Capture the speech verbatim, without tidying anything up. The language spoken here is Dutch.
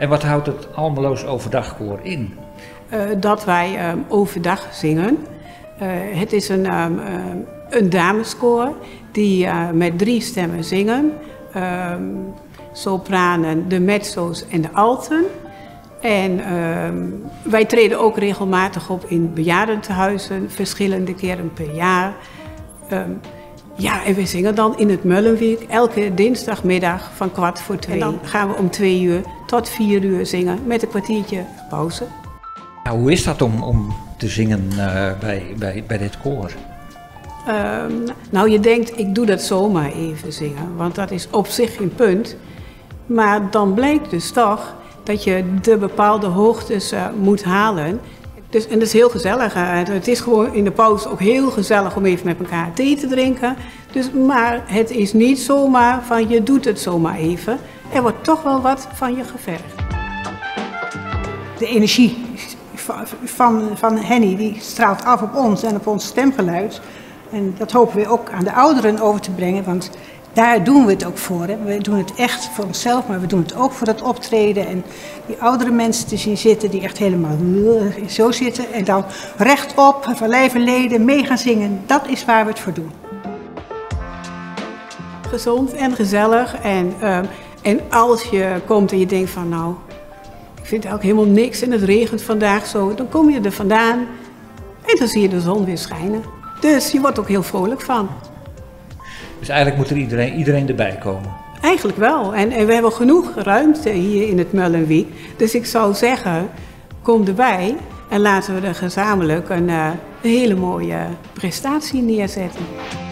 En wat houdt het Almeloos Overdagkoor in? Uh, dat wij um, overdag zingen. Uh, het is een, um, uh, een dameskoor die uh, met drie stemmen zingen. Um, sopranen, de mezzo's en de alten. En um, wij treden ook regelmatig op in bejaardentehuizen, verschillende keren per jaar. Um, ja, en we zingen dan in het Mullenwijk elke dinsdagmiddag van kwart voor twee. En dan gaan we om twee uur tot vier uur zingen met een kwartiertje pauze. Nou, hoe is dat om, om te zingen uh, bij, bij, bij dit koor? Um, nou, je denkt, ik doe dat zomaar even zingen, want dat is op zich geen punt. Maar dan blijkt dus toch dat je de bepaalde hoogtes uh, moet halen. Dus, en dat is heel gezellig. Uh, het is gewoon in de pauze ook heel gezellig om even met elkaar thee te drinken. Dus, maar het is niet zomaar van je doet het zomaar even. Er wordt toch wel wat van je gevergd. De energie van, van Henny die straalt af op ons en op ons stemgeluid. En dat hopen we ook aan de ouderen over te brengen, want daar doen we het ook voor. Hè. We doen het echt voor onszelf, maar we doen het ook voor het optreden. En die oudere mensen te zien zitten die echt helemaal zo zitten. En dan rechtop, van lijf en leden, mee gaan zingen. Dat is waar we het voor doen. Gezond en gezellig. En, uh, en als je komt en je denkt van nou, ik vind eigenlijk helemaal niks en het regent vandaag zo. Dan kom je er vandaan en dan zie je de zon weer schijnen. Dus je wordt ook heel vrolijk van. Dus eigenlijk moet er iedereen, iedereen erbij komen? Eigenlijk wel. En, en we hebben genoeg ruimte hier in het Mullenwijk. Dus ik zou zeggen, kom erbij en laten we er gezamenlijk een, uh, een hele mooie prestatie neerzetten.